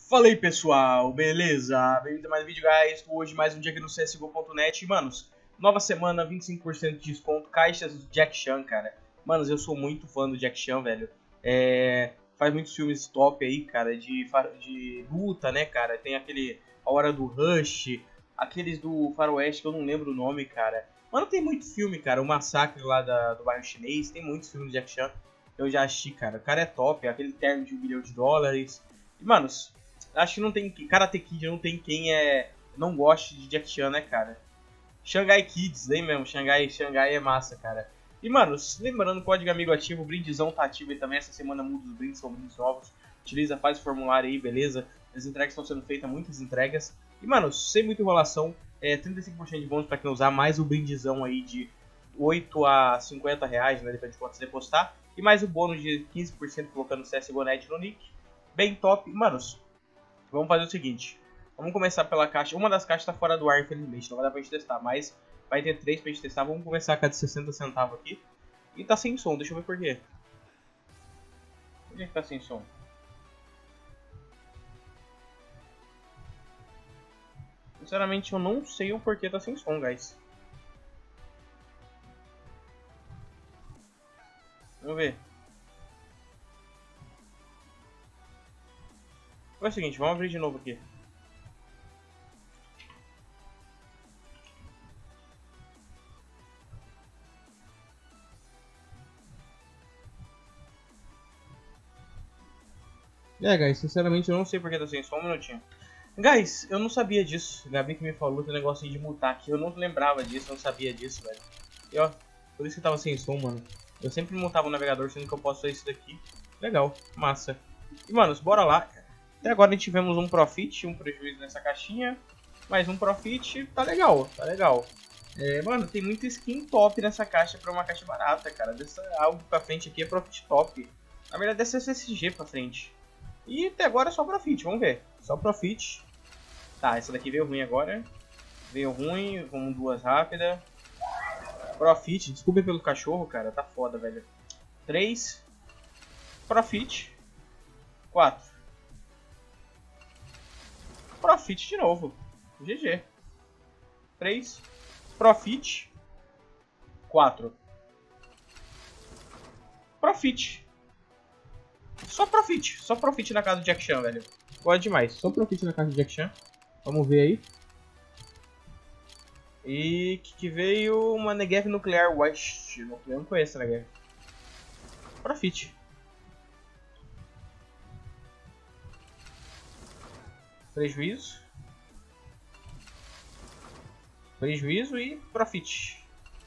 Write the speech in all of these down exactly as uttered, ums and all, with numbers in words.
Fala aí pessoal, beleza? Bem-vindo a mais um vídeo, guys. Hoje mais um dia aqui no C S G O ponto net. Manos, nova semana, vinte e cinco por cento de desconto, caixas do Jack Chan, cara. Manos, eu sou muito fã do Jack Chan, velho. É... Faz muitos filmes top aí, cara, de, de luta, né, cara? Tem aquele A Hora do Rush, aqueles do Faroeste que eu não lembro o nome, cara. Mano, tem muito filme, cara. O Massacre lá da, do bairro chinês, tem muitos filmes do Jack Chan. Eu já assisti, cara. O cara é top, aquele terno de um bilhão de dólares. E, manos, acho que não tem... Karate Kid não tem quem é, não goste de Jack Chan, né, cara? Shanghai Kids, aí mesmo. Shanghai, Shanghai é massa, cara. E, mano, lembrando, código amigo ativo, o brindezão tá ativo aí também. Essa semana muda os brindes, são brindes novos. Utiliza, faz o formulário aí, beleza? As entregas estão sendo feitas, muitas entregas. E, mano, sem muita enrolação, é trinta e cinco por cento de bônus pra quem usar, mais o brindezão aí de oito a cinquenta reais, né? Depende de quanto você depositar. E mais o bônus de quinze por cento colocando o C S G O ponto net no nick. Bem top. Manos, vamos fazer o seguinte. Vamos começar pela caixa. Uma das caixas tá fora do ar, infelizmente. Não vai dar pra gente testar, mas vai ter três pra gente testar. Vamos começar com a de sessenta centavos aqui. E tá sem som. Deixa eu ver por quê. Por que que tá sem som? Sinceramente, eu não sei o porquê tá sem som, guys. Vamos ver. É o seguinte, vamos abrir de novo aqui. É, guys, sinceramente eu não sei porque tá sem som, um minutinho. Guys, eu não sabia disso. Gabi que me falou que o negócio de mutar aqui. Eu não lembrava disso, eu não sabia disso, velho. E ó, por isso que tava sem som, mano. Eu sempre mutava o navegador, sendo que eu posso fazer isso daqui. Legal, massa. E, manos, bora lá. Até agora a gente tivemos um profit, um prejuízo nessa caixinha. Mas um profit, tá legal, tá legal. É, mano, tem muita skin top nessa caixa pra uma caixa barata, cara. Dessa, algo pra frente aqui é profit top. Na verdade, deve ser C S G pra frente. E até agora é só profit, vamos ver. Só profit. Tá, essa daqui veio ruim agora. Veio ruim, vamos duas rápidas. Profit, desculpe pelo cachorro, cara. Tá foda, velho. três. Profit. quatro. Profit de novo. G G. três. Profit. quatro. Profit. Só profit. Só profit na casa do Jack Chan, velho. Gosto demais. Só profit na casa do Jack Chan. Vamos ver aí. E que, que veio uma Negev Nuclear West. Eu não conheço a Negev. Profit. Prejuízo. Prejuízo e profit.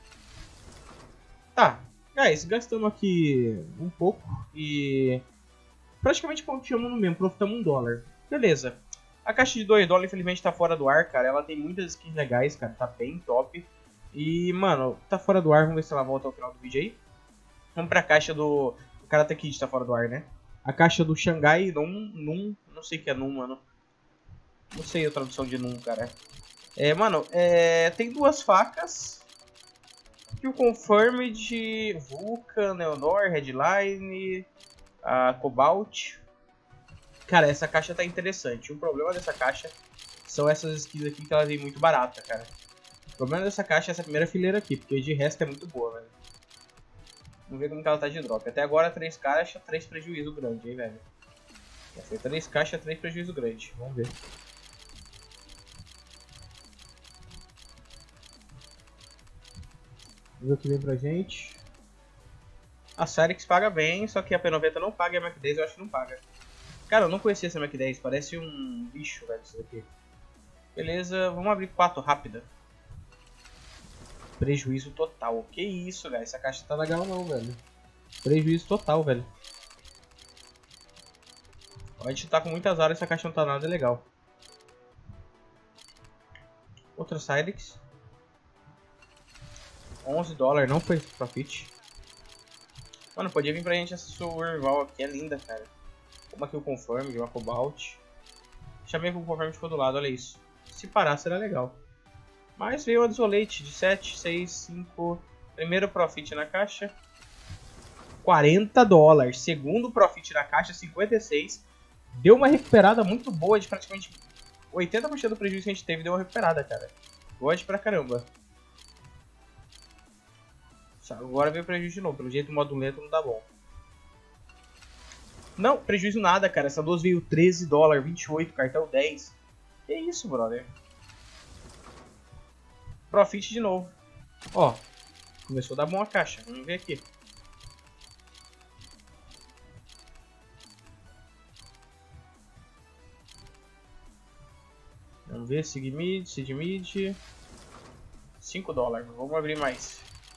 Tá. Guys, gastamos aqui um pouco e praticamente confiamos no mesmo. Profitamos um dólar. Beleza. A caixa de dois dólares infelizmente tá fora do ar, cara. Ela tem muitas skins legais, cara. Tá bem top. E, mano, tá fora do ar. Vamos ver se ela volta ao final do vídeo aí. Vamos pra caixa do... O Karate Kid tá fora do ar, né? A caixa do Shanghai Num... Num... Não sei o que é Num, mano. Não sei a tradução de Num, cara. É, mano, é... tem duas facas. E o Confirmed, Vulcan, Neonor, Headline, a Cobalt. Cara, essa caixa tá interessante. O problema dessa caixa são essas skins aqui que ela vem muito barata, cara. O problema dessa caixa é essa primeira fileira aqui, porque de resto é muito boa, velho. Vamos ver como que ela tá de drop. Até agora, três caixas, três prejuízo grande, hein, velho. Já foi três caixas, três prejuízo grande. Vamos ver. Vamos ver o que vem pra gente. A Cyrix paga bem, só que a P noventa não paga e a Mac dez eu acho que não paga. Cara, eu não conhecia essa Mac dez, parece um bicho, velho, isso daqui. Beleza, vamos abrir quatro rápida. Prejuízo total. Que isso, velho, essa caixa tá legal não, velho. Prejuízo total, velho. A gente tá com muitas áreas, essa caixa não tá nada legal. Outra Cyrix. onze dólares, não foi profit. Mano, podia vir pra gente essa sua rival aqui, é linda, cara. Como aqui o Confirm, uma Cobalt. Chamei que o Confirm ficou do lado, olha isso. Se parar, será legal. Mas veio a Desolate de sete, seis, cinco. Primeiro profit na caixa. quarenta dólares. Segundo profit na caixa, cinquenta e seis. Deu uma recuperada muito boa de praticamente oitenta por cento do prejuízo que a gente teve. Deu uma recuperada, cara. Gosto pra caramba. Agora veio prejuízo de novo. Pelo jeito o modo lento não dá bom. Não, prejuízo nada, cara. Essa duas veio treze dólares, vinte e oito, cartão dez. Que isso, brother. Profit de novo. Ó, começou a dar bom a caixa. Vamos ver aqui. Vamos ver, Sig Mid, Sig Mid. cinco dólares. Vamos abrir mais.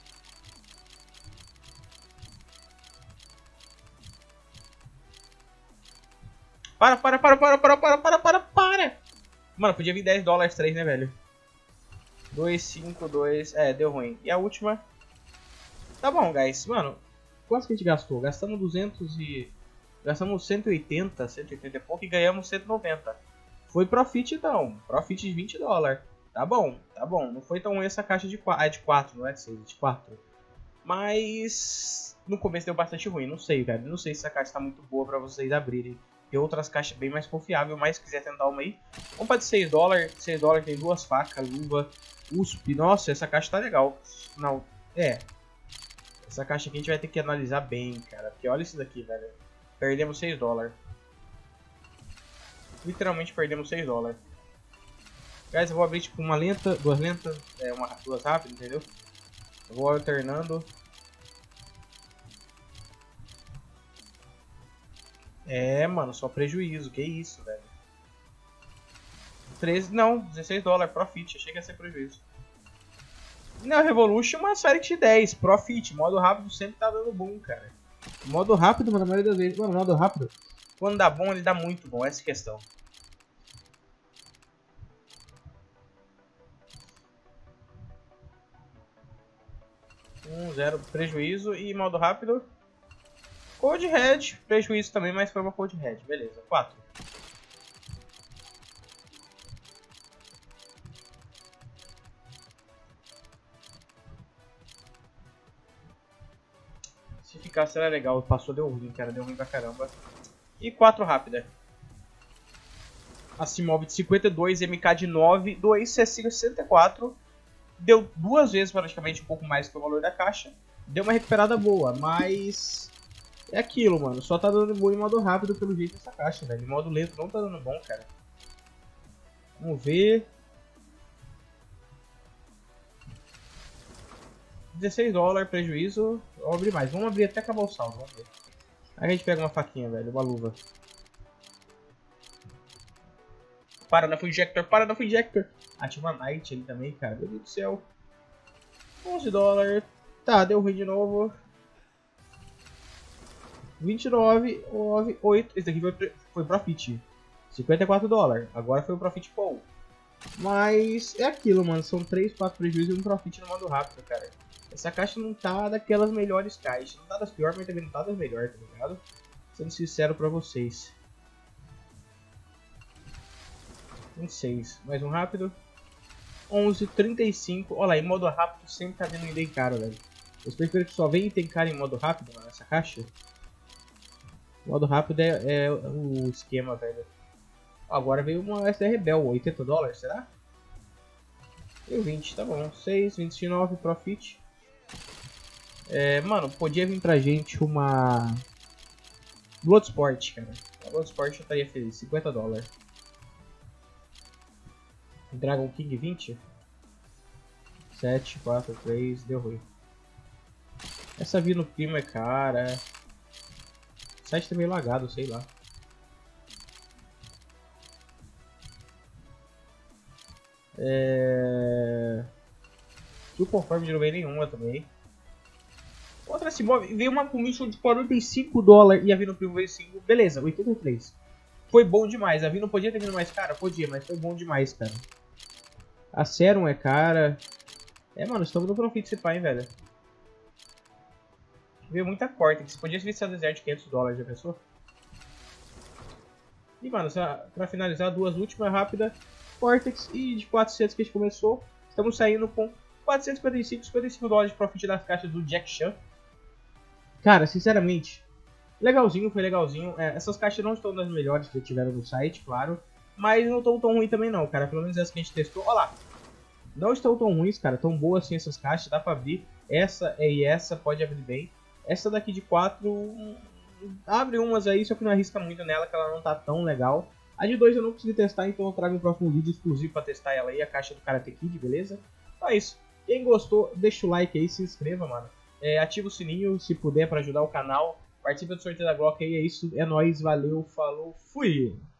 Para, para, para, para, para, para, para, para, para. Mano, podia vir dez dólares três, né, velho? dois, cinco, dois. É, deu ruim. E a última. Tá bom, guys. Mano, quanto que a gente gastou? Gastamos duzentos e... Gastamos cento e oitenta, cento e oitenta e pouco e ganhamos cento e noventa. Foi profit então. Profit de vinte dólares. Tá bom, tá bom. Não foi tão ruim essa caixa de quatro. Ah, é de quatro, não é de seis, é de quatro. Mas... No começo deu bastante ruim. Não sei, velho. Não sei se essa caixa tá muito boa pra vocês abrirem. Tem outras caixas bem mais confiáveis, mas se quiser tentar uma aí. Vamos para de seis dólares. seis dólares tem duas facas, luva, U S P. Nossa, essa caixa tá legal. Não, é. Essa caixa aqui a gente vai ter que analisar bem, cara. Porque olha isso daqui, velho. Perdemos seis dólares. Literalmente perdemos seis dólares. Guys, eu vou abrir tipo uma lenta, duas lentas, é, uma, duas rápidas, entendeu? Eu vou alternando. É, mano, só prejuízo, que isso, velho. treze, não, dezesseis dólares, profit, chega a ser prejuízo. Na Revolution, uma série de dez, profit, modo rápido sempre tá dando bom, cara. Modo rápido, mano, a maioria das vezes, mano, modo rápido, quando dá bom, ele dá muito bom, essa é a questão. um, zero, prejuízo e modo rápido. Code Red, prejuízo também, mas foi uma Code Red, beleza, quatro. Se ficar será legal, passou, deu ruim, cara, deu ruim pra caramba. E quatro rápida. Asimov de cinquenta e dois, M K de nove, dois C S sessenta e quatro. Deu duas vezes praticamente um pouco mais que o valor da caixa. Deu uma recuperada boa, mas... É aquilo, mano. Só tá dando bom em modo rápido pelo jeito essa caixa, velho. Em modo lento não tá dando bom, cara. Vamos ver. dezesseis dólares prejuízo. Vou abrir mais. Vamos abrir até acabar o saldo. Vamos ver. Aí a gente pega uma faquinha, velho. Uma luva. Para na Fujector. Para na Fujector. Ah, tinha uma Knight ali também, cara. Meu Deus do céu. onze dólares. Tá, deu ruim de novo. vinte e nove, nove, oito. Esse daqui foi, foi profit. cinquenta e quatro dólares. Agora foi o profit bom. Mas é aquilo, mano. São três, quatro prejuízos e um profit no modo rápido, cara. Essa caixa não tá daquelas melhores caixas. Não tá das piores, mas também não tá das melhores, tá ligado? Sendo sincero pra vocês. vinte e seis. Mais um rápido. onze, trinta e cinco. Olha lá, em modo rápido sempre tá vendo item caro, velho. Vocês preferem que só venha item caro em modo rápido, mano, nessa caixa? Modo rápido é, é o esquema, velho. Agora veio uma S R Bell, oitenta dólares, será? Veio vinte, tá bom. seis, vinte e nove, profit. É, mano, podia vir pra gente uma... Bloodsport, cara. A Bloodsport eu estaria feliz, cinquenta dólares. Dragon King vinte. sete, quatro, três, deu ruim. Essa via no primo é cara. O site tá meio lagado, sei lá. É... O conforme não veio nenhuma também. Outra se move. Veio uma commission de quarenta e cinco dólares e a Vino Primo veio cinco. Beleza, oitenta e três. Foi bom demais. A Vino podia ter vindo mais cara? Podia, mas foi bom demais, cara. A Serum é cara. É, mano, estamos no profit se pá, hein, velho. Veio muita Cortex. Podia ser essa Desert quinhentos dólares, já pensou? E, mano, pra finalizar, duas últimas rápidas. Cortex e de quatrocentos que a gente começou. Estamos saindo com quatrocentos e cinquenta e cinco, cinquenta e cinco dólares de profit das caixas do Jack Chan. Cara, sinceramente, Legalzinho, foi legalzinho. É, essas caixas não estão das melhores que tiveram no site, claro. Mas não estão tão ruim também não, cara. Pelo menos essa que a gente testou. Olha lá. Não estão tão ruins, cara. Tão boas assim essas caixas. Dá pra abrir. Essa e essa pode abrir bem. Essa daqui de quatro... Abre umas aí, só que não arrisca muito nela, que ela não tá tão legal. A de dois eu não consegui testar, então eu trago um próximo vídeo exclusivo pra testar ela aí, a caixa do Karate Kid, beleza? Então é isso. Quem gostou, deixa o like aí, se inscreva, mano. É, ativa o sininho, se puder, pra ajudar o canal. Participa do sorteio da Glock aí, é isso. É nóis, valeu, falou, fui!